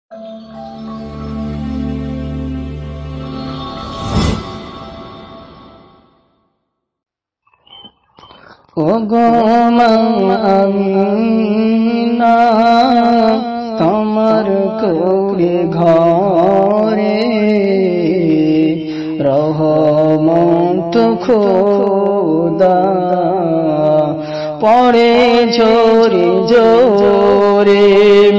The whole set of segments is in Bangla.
ওগো মা আমিনা তোমার কুড়ে ঘরে রহমত খোদা পড়ে ঝরে জোরে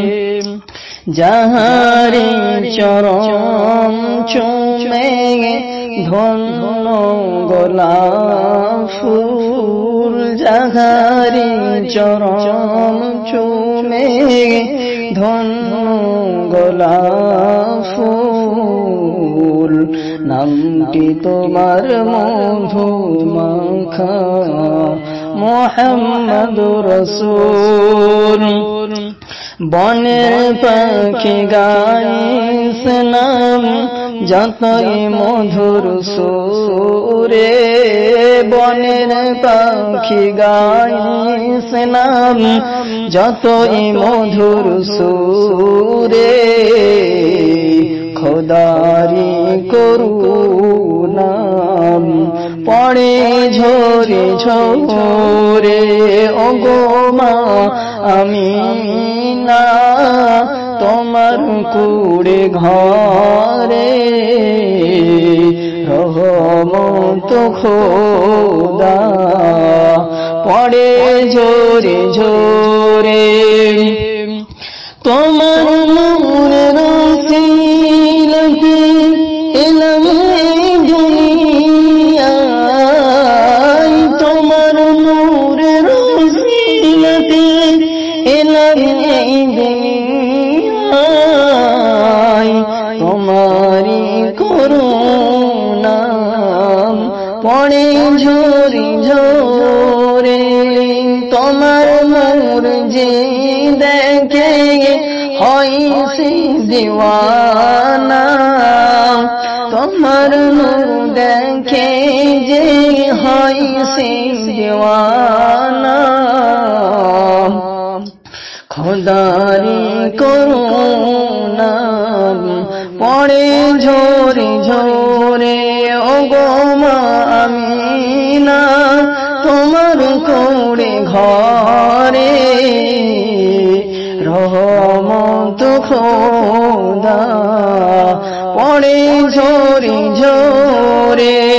যাহারি চরণ চুমে ধন্য গোলাপ ফুল যাহারি চরণ চুমে ধন্য গোলাপ ফুল নামটি তোমার মধু মাখা মুহাম্মদুর রাসূল বনের পাখি গাইস নাম যতই মধুর সুরে বনের পাখি গাইস নাম যতই মধুর সুরে খোদারি করুণা পড়ে ঝরে ঝরে ওগো মা আমিনা তোমার কুড়ে ঘরে রহমত খোদা পড়ে ঝরে ঝরে তোমার নূরের ওসিলাতে এলাম দুনিয়ায় তোমার নূরের ওসিলাতে এলাম দুনিয়ায় তোমারি করুণা পড়ে ঝরে ঝরে তোমার নূর যে দেখে হয় সে দিওয়ানা তোমার নূর দেখে যে হয় সে দিওয়ানা খোদারি করুণা পড়ে ঝরে ঝরে ওগো মা আমিনা তোমার কোড়ে ঘরে রহমত খোদা পড়ে ঝরে ঝরে